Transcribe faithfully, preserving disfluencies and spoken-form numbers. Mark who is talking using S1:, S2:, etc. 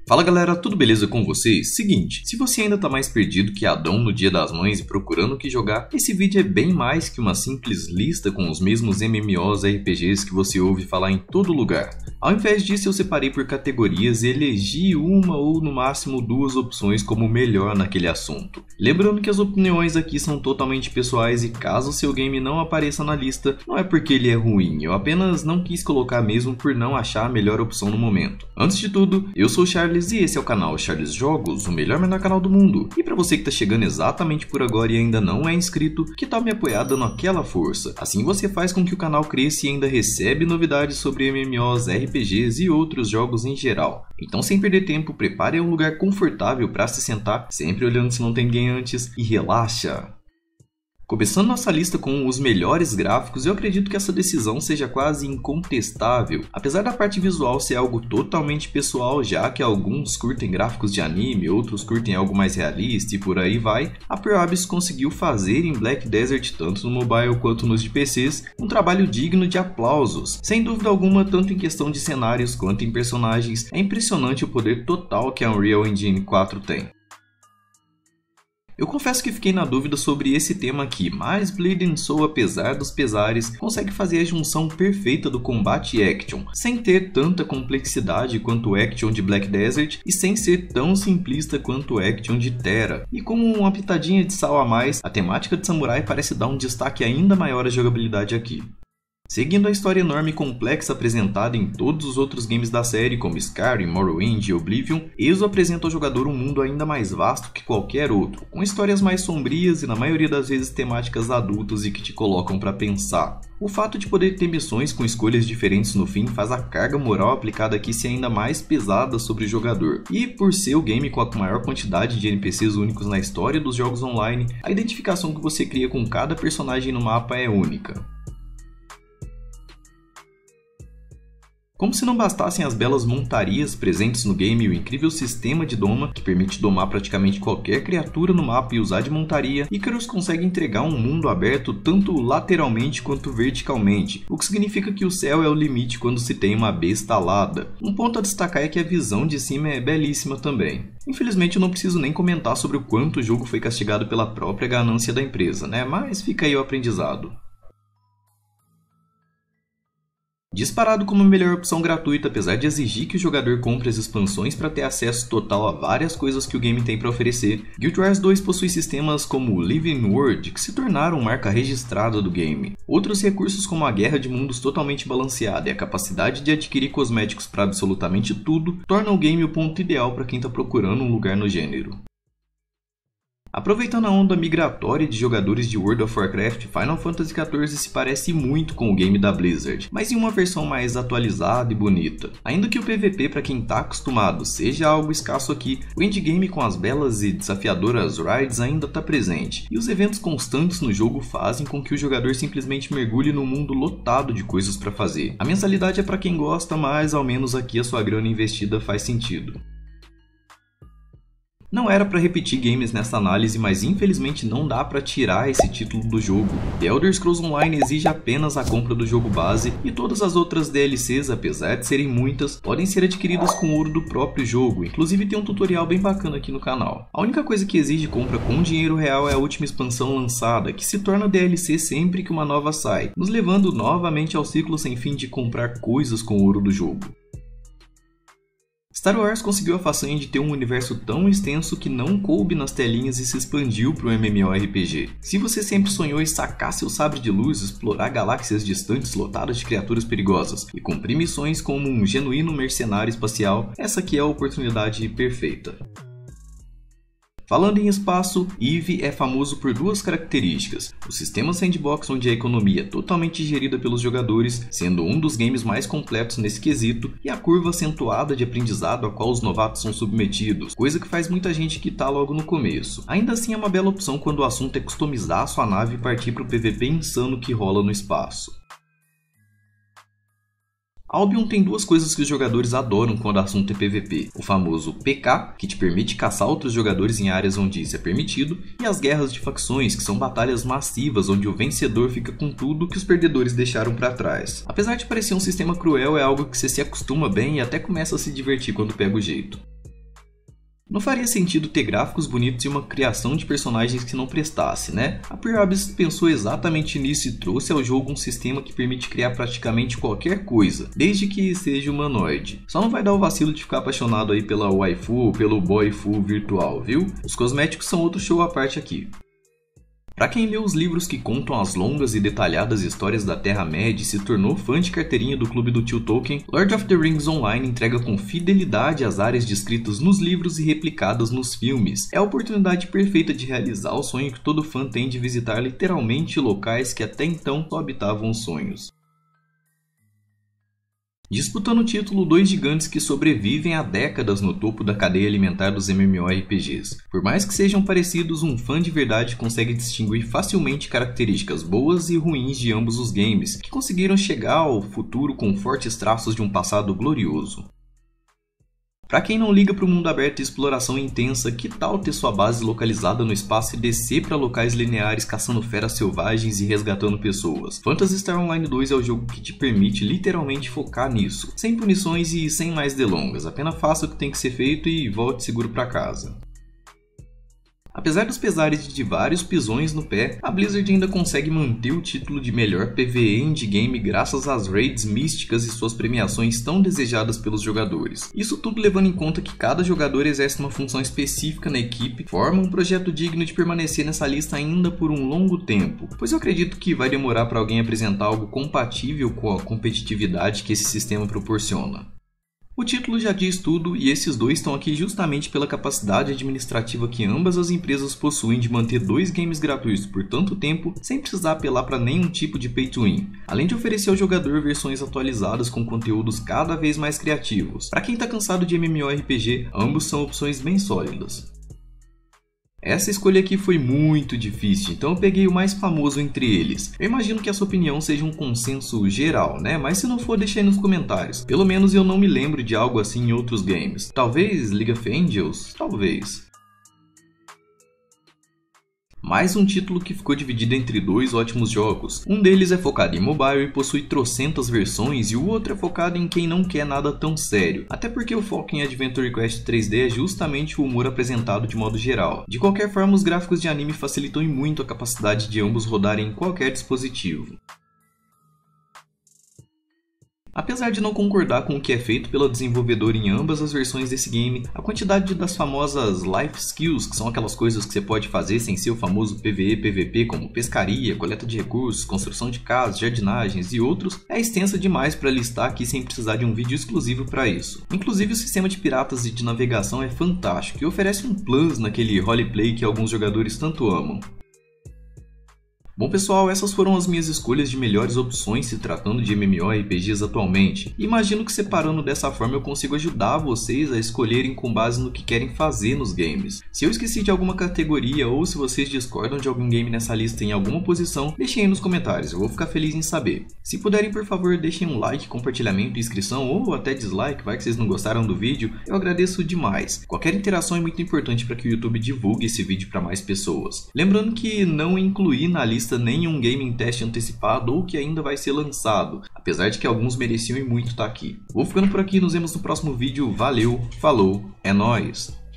S1: Fala galera, tudo beleza com vocês? Seguinte, se você ainda tá mais perdido que Adão no Dia das Mães e procurando o que jogar, esse vídeo é bem mais que uma simples lista com os mesmos M M Os e R P Gs que você ouve falar em todo lugar. Ao invés disso, eu separei por categorias e elegi uma ou no máximo duas opções como melhor naquele assunto. Lembrando que as opiniões aqui são totalmente pessoais e caso seu game não apareça na lista, não é porque ele é ruim, eu apenas não quis colocar mesmo por não achar a melhor opção no momento. Antes de tudo, eu sou o Charles e esse é o canal Charles Jogos, o melhor menor canal do mundo. E pra você que tá chegando exatamente por agora e ainda não é inscrito, que tal me apoiar dando aquela força? Assim você faz com que o canal cresça e ainda recebe novidades sobre M M Os, R P Gs e outros jogos em geral. Então sem perder tempo, prepare um lugar confortável para se sentar, sempre olhando se não tem ninguém antes, e relaxa! Começando nossa lista com os melhores gráficos, eu acredito que essa decisão seja quase incontestável. Apesar da parte visual ser algo totalmente pessoal, já que alguns curtem gráficos de anime, outros curtem algo mais realista e por aí vai, a Pearl Abyss conseguiu fazer em Black Desert, tanto no mobile quanto nos de P Cs, um trabalho digno de aplausos. Sem dúvida alguma, tanto em questão de cenários quanto em personagens, é impressionante o poder total que a Unreal Engine quatro tem. Eu confesso que fiquei na dúvida sobre esse tema aqui, mas Bleeding Soul, apesar dos pesares, consegue fazer a junção perfeita do combate e action, sem ter tanta complexidade quanto o action de Black Desert e sem ser tão simplista quanto o action de Terra. E com uma pitadinha de sal a mais, a temática de samurai parece dar um destaque ainda maior à jogabilidade aqui. Seguindo a história enorme e complexa apresentada em todos os outros games da série, como Skyrim, Morrowind e Oblivion, Exo apresenta ao jogador um mundo ainda mais vasto que qualquer outro, com histórias mais sombrias e na maioria das vezes temáticas adultas e que te colocam para pensar. O fato de poder ter missões com escolhas diferentes no fim faz a carga moral aplicada aqui ser ainda mais pesada sobre o jogador. E por ser o game com a maior quantidade de N P Cs únicos na história dos jogos online, a identificação que você cria com cada personagem no mapa é única. Como se não bastassem as belas montarias presentes no game e o incrível sistema de doma, que permite domar praticamente qualquer criatura no mapa e usar de montaria, Icarus consegue entregar um mundo aberto tanto lateralmente quanto verticalmente, o que significa que o céu é o limite quando se tem uma besta alada. Um ponto a destacar é que a visão de cima é belíssima também. Infelizmente eu não preciso nem comentar sobre o quanto o jogo foi castigado pela própria ganância da empresa, né? Mas fica aí o aprendizado. Disparado como a melhor opção gratuita, apesar de exigir que o jogador compre as expansões para ter acesso total a várias coisas que o game tem para oferecer, Guild Wars dois possui sistemas como o Living World, que se tornaram marca registrada do game. Outros recursos como a guerra de mundos totalmente balanceada e a capacidade de adquirir cosméticos para absolutamente tudo, tornam o game o ponto ideal para quem está procurando um lugar no gênero. Aproveitando a onda migratória de jogadores de World of Warcraft, Final Fantasy quatorze se parece muito com o game da Blizzard, mas em uma versão mais atualizada e bonita. Ainda que o P V P para quem está acostumado seja algo escasso aqui, o endgame com as belas e desafiadoras raids ainda está presente, e os eventos constantes no jogo fazem com que o jogador simplesmente mergulhe num mundo lotado de coisas para fazer. A mensalidade é para quem gosta, mas ao menos aqui a sua grana investida faz sentido. Não era para repetir games nessa análise, mas infelizmente não dá para tirar esse título do jogo. The Elder Scrolls Online exige apenas a compra do jogo base e todas as outras D L Cs, apesar de serem muitas, podem ser adquiridas com ouro do próprio jogo, inclusive tem um tutorial bem bacana aqui no canal. A única coisa que exige compra com dinheiro real é a última expansão lançada, que se torna D L C sempre que uma nova sai, nos levando novamente ao ciclo sem fim de comprar coisas com ouro do jogo. Star Wars conseguiu a façanha de ter um universo tão extenso que não coube nas telinhas e se expandiu para o MMORPG. Se você sempre sonhou em sacar seu sabre de luz, explorar galáxias distantes lotadas de criaturas perigosas e cumprir missões como um genuíno mercenário espacial, essa aqui é a oportunidade perfeita. Falando em espaço, EVE é famoso por duas características: o sistema sandbox, onde a economia é totalmente gerida pelos jogadores, sendo um dos games mais completos nesse quesito, e a curva acentuada de aprendizado a qual os novatos são submetidos, coisa que faz muita gente quitar logo no começo. Ainda assim é uma bela opção quando o assunto é customizar sua nave e partir para o P V P insano que rola no espaço. Albion tem duas coisas que os jogadores adoram quando o assunto é P V P, o famoso P K, que te permite caçar outros jogadores em áreas onde isso é permitido, e as guerras de facções, que são batalhas massivas onde o vencedor fica com tudo que os perdedores deixaram para trás. Apesar de parecer um sistema cruel, é algo que você se acostuma bem e até começa a se divertir quando pega o jeito. Não faria sentido ter gráficos bonitos e uma criação de personagens que não prestasse, né? A Pyrabyss pensou exatamente nisso e trouxe ao jogo um sistema que permite criar praticamente qualquer coisa, desde que seja humanoide. Só não vai dar o vacilo de ficar apaixonado aí pela waifu ou pelo boyfu virtual, viu? Os cosméticos são outro show à parte aqui. Para quem leu os livros que contam as longas e detalhadas histórias da Terra-média e se tornou fã de carteirinha do clube do tio Tolkien, Lord of the Rings Online entrega com fidelidade as áreas descritas nos livros e replicadas nos filmes. É a oportunidade perfeita de realizar o sonho que todo fã tem de visitar literalmente locais que até então só habitavam os sonhos. Disputando o título, dois gigantes que sobrevivem há décadas no topo da cadeia alimentar dos MMORPGs. Por mais que sejam parecidos, um fã de verdade consegue distinguir facilmente características boas e ruins de ambos os games, que conseguiram chegar ao futuro com fortes traços de um passado glorioso. Para quem não liga para o mundo aberto e exploração intensa, que tal ter sua base localizada no espaço e descer para locais lineares caçando feras selvagens e resgatando pessoas? Phantasy Star Online dois é o jogo que te permite literalmente focar nisso, sem punições e sem mais delongas, apenas faça o que tem que ser feito e volte seguro para casa. Apesar dos pesares de vários pisões no pé, a Blizzard ainda consegue manter o título de melhor P V E endgame graças às raids místicas e suas premiações tão desejadas pelos jogadores. Isso tudo levando em conta que cada jogador exerce uma função específica na equipe, forma um projeto digno de permanecer nessa lista ainda por um longo tempo, pois eu acredito que vai demorar para alguém apresentar algo compatível com a competitividade que esse sistema proporciona. O título já diz tudo e esses dois estão aqui justamente pela capacidade administrativa que ambas as empresas possuem de manter dois games gratuitos por tanto tempo sem precisar apelar para nenhum tipo de pay to win, além de oferecer ao jogador versões atualizadas com conteúdos cada vez mais criativos. Para quem está cansado de MMORPG, ambos são opções bem sólidas. Essa escolha aqui foi muito difícil, então eu peguei o mais famoso entre eles. Eu imagino que essa opinião seja um consenso geral, né? Mas se não for, deixa aí nos comentários. Pelo menos eu não me lembro de algo assim em outros games. Talvez League of Angels? Talvez. Mais um título que ficou dividido entre dois ótimos jogos. Um deles é focado em mobile e possui trocentas versões, e o outro é focado em quem não quer nada tão sério. Até porque o foco em Adventure Quest três D é justamente o humor apresentado de modo geral. De qualquer forma, os gráficos de anime facilitam muito a capacidade de ambos rodarem em qualquer dispositivo. Apesar de não concordar com o que é feito pela desenvolvedora em ambas as versões desse game, a quantidade das famosas life skills, que são aquelas coisas que você pode fazer sem ser o famoso P V E P V P, como pescaria, coleta de recursos, construção de casas, jardinagens e outros, é extensa demais para listar aqui sem precisar de um vídeo exclusivo para isso. Inclusive o sistema de piratas e de navegação é fantástico e oferece um plus naquele roleplay que alguns jogadores tanto amam. Bom pessoal, essas foram as minhas escolhas de melhores opções se tratando de MMORPGs atualmente. Imagino que separando dessa forma eu consigo ajudar vocês a escolherem com base no que querem fazer nos games. Se eu esqueci de alguma categoria ou se vocês discordam de algum game nessa lista em alguma posição, deixem aí nos comentários, eu vou ficar feliz em saber. Se puderem, por favor, deixem um like, compartilhamento, inscrição ou até dislike, vai que vocês não gostaram do vídeo, eu agradeço demais. Qualquer interação é muito importante para que o YouTube divulgue esse vídeo para mais pessoas. Lembrando que não incluí na lista nenhum game em teste antecipado ou que ainda vai ser lançado, apesar de que alguns mereciam e muito estar aqui. Vou ficando por aqui, nos vemos no próximo vídeo, valeu, falou, é nóis!